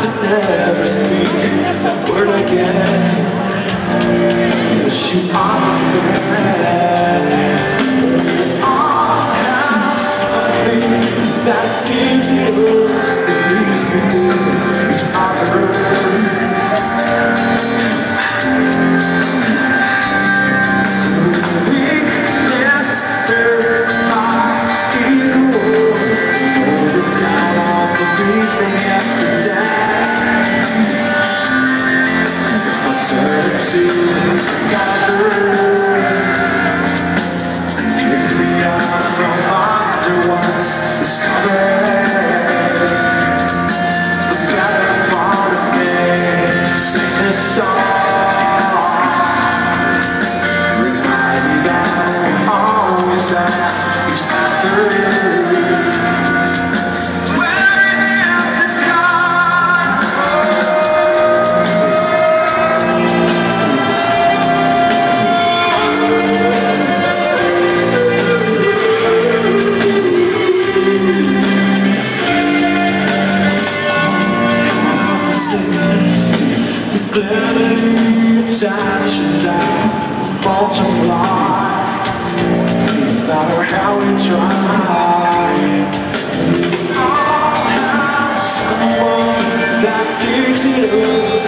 to never speak that word again. Yes, you are my friend. All have something that gives you us, that leaves me to each other. So weakness turns my equal. Hold it down on the beat from yesterday. Turn to gather. Pick me up from under what's discovered. The better part of me. Sing this song. Remind me that I'm always at each other. Attaches and multiplies, no matter how we try. We all have someone that digs it up.